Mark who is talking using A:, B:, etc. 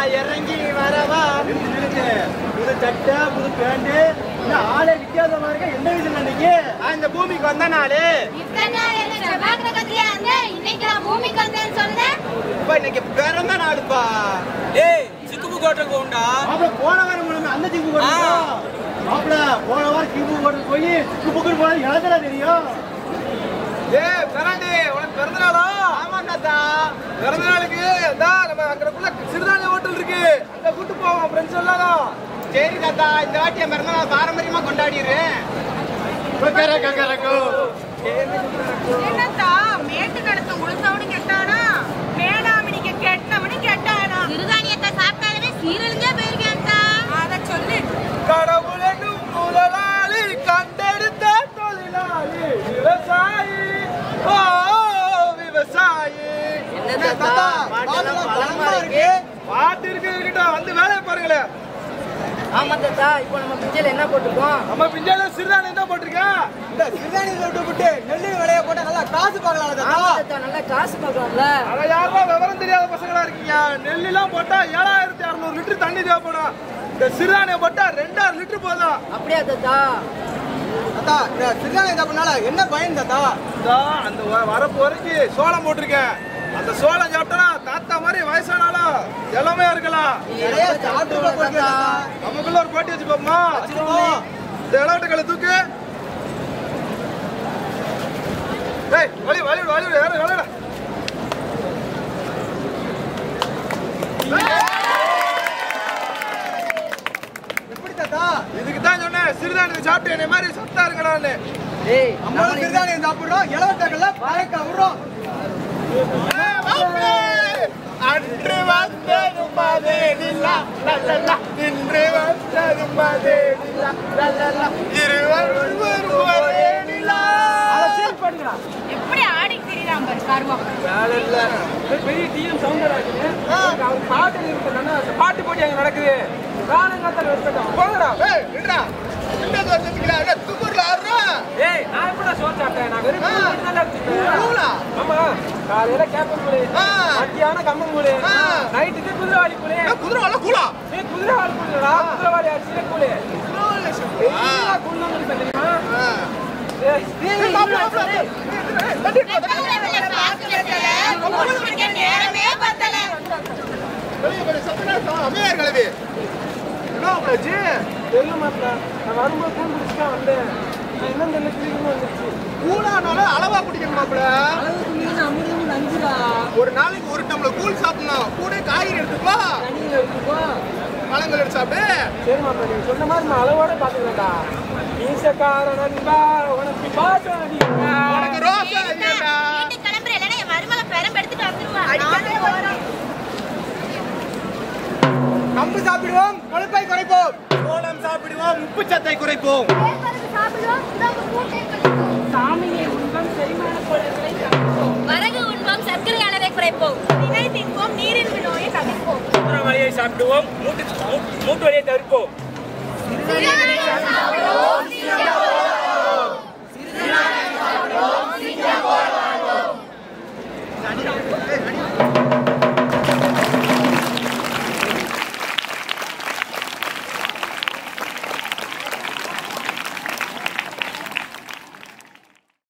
A: நான் இறங்கி வரவா? புது சட்டை புது பேண்ட் ஆளே வித்தியாசமா இருக்க. என்ன விஷயம் நீங்க இந்த பூமிக்கு வந்த நாளு? இன்னைக்கு பிறந்த நாளுப்பா.
B: ஏய் சிக்குபு கோட்டைக்கு போண்டா.
A: போன வாரம் அந்த சிக்கு கோட்டை மாப்பிள. போன வாரம் சிக்கு கோட்டை போய் சிக்கு போன எழுதல தெரியும்.
B: ஏய் பிறந்தே உனக்கு பிறந்த நாளா?
A: ஆமா தாத்தா.
B: பிறந்த நாளுக்கு நம்ம அங்கக்குள்ள சிறுதானிய ஹோட்டல் இருக்கு, அங்க கூட்டு போவோம் ஃப்ரெண்ட்ஸ் எல்லாம்.
A: சரி தாத்தா, இந்த வாட்டி என் பிறந்த நாள் பாரம்பரியமா கொண்டாடிடுறேன்.
C: என்னத்தா மேட்டு கடத்து உளுந்தவனு கெட்டானா, மேடாமணிக்கு கெட்டவனு கெட்டானா? சிறுதானியத்தை சாப்பிட்டாலே சீரழிஞ்சே போயிருக்கேன்டா. அத சொல்லு.
B: கடவுளனும் முதலாளி கண்டெடுத்த தொழிலாளி விவசாயி. ஓ விவசாயி.
A: என்ன தாத்தா பலமா இருக்கு?
B: பாட்டு இருக்கு, வந்து வேலையை பாருங்களேன்.
D: ஆமா தாத்தா, இப்போ நம்ம பிஞ்சையில என்ன போட்டிருக்கோம்?
B: நம்ம பிஞ்சால சிறுதானியம் தான் போட்டிருக்கேன்.
A: இந்த சிறுதானியத்தை விட்டு நெல்லு விளைய போட்டா நல்லா காசு பார்க்கலாம் தாத்தா.
D: நல்லா காசு பார்க்கலாம்ல.
B: அத யாரா விவரம் தெரியாத பசங்களா இருக்கீங்க. நெல்லாம் போட்டா 7600 லிட்டர் தண்ணி தேவைப்படும். இந்த சிறுதானியம் போட்டா 2000 லிட்டர் போதும்.
D: அப்படியா தாத்தா?
A: தாத்தா இந்த சிறுதானியம் சாப்பிடனால என்ன பயன் தாத்தா?
B: அந்த வரப்பு வரைக்கும் சோளம் போட்டிருக்கேன். அந்த சோளம் சாப்பிட்டா தாத்தா மாதிரி வயசானாலும் எல்லாமே இருக்கலாம். நமக்குள்ள ஒரு போட்டி வச்சு பாப்போமா? இந்த விளையாட்டுகளை தூக்கு. வலி வலி வலி வேற விளையாட.
A: எப்படி தாத்தா?
B: இதுக்கு தான் சொன்னேன் சிறுதானியத்தை சாப்பிட்டு என்ன மாதிரி சத்தா இருக்கணும்னு.
D: ஏய்
A: நம்ம சிறுதானியம் சாப்பிடுறோம், இளவட்டங்கள்ல பழக்க விடுறோம்.
B: அன்று வந்ததும் அதே நிலா லல்லா, இன்று வந்ததும் அதே நிலா லல்லா, இருவர் ஒரே நிலா.
C: எப்படி ஆடி திரிறான் பாரு கர்வம்.
B: பெரிய டிஎம் சவுண்டராஜ் அவர் பாட்டு இருக்குன்னா பாட்டு போட்டி அங்க நடக்குது. காலங்காத்தால வச்சுட்டோம் போங்கடா. ஏய் நின்றா, என்ன வச்சிருக்கீங்க? தும்பூர்ல ஆடுறா. ஏய் நான் எப்படா சோறு சாப்பிட்டேன்? நான் வெறும் கூழ் தான் சாப்பிட்டேன். ஆமா, காலையில கேப்பன் கூழ், மத்தியானம் கம்மன் கூழ், நைட்டுக்கு குதிரைவாளி கூழ். குதிரைவாளி கூழா? ஏய் குதிரைவாளி கூழ்டா, குதிரைவாளி அரிசியில கூழ். குதிரைவாளி கூழ் தான் தெரியுமா? ஏய் ஏய் மாப்ள
C: நேரமே பத்தல.
B: வெளிய சத்தனா அம்மையார் கலவி. என்ன ஆச்சு? தெரியல மாப்ள. நான் வரும்போது கூழ் குடிச்சிட்டா வந்தேன். நான் என்ன தெரியல கிளீன் வந்துச்சு. கூழானால அளவா குடிக்கணும் மாப்ள.
D: அளவு குடினா அமிர்தம் நஞ்சுடா.
B: ஒரு நாளைக்கு ஒரு டம்ளர் கூழ் சாப்பிடணும். கூட காய்கறி எடுத்துப்பா,
D: தண்ணியில எடுத்துக்கோ,
B: பழங்கள் எடுத்து சாப்பிடு. சரி மாப்ள, நீ சொன்ன மாதிரி நான் அளவோட பாத்துக்கிறேன்டா. ஈசக்கார நண்பா உனக்கு பாட்டு அடிக்கா. உனக்கு ரோஸ் அடிக்கா.
C: வீட்டு கிளம்புற இல்லனா என் மருமக பெரம் எடுத்துட்டு வந்துருவா. நானே வரேன்.
A: கம்பு சாப்பிடுவோம், கொழுப்பை குறைப்போம். சோளம் சாப்பிடுவோம், உப்பு சத்தை குறைப்போம்.
C: கேழ்வரகு சாப்பிடுவோம், உடம்பு கூட்டை குறைப்போம். சாமியை உண்போம், செரிமான கோளாறுகளை தடுப்போம். வரகு உண்போம், சர்க்கரை அளவை குறைப்போம். திணை தின்போம், நீரிழிவு நோயை தவிர்ப்போம்.
B: வழியை சாப்பிடுவோம், மூட்டு வழியை தவிர்ப்போம்.
C: சிறுதானியம் சாப்பிடுவோம்,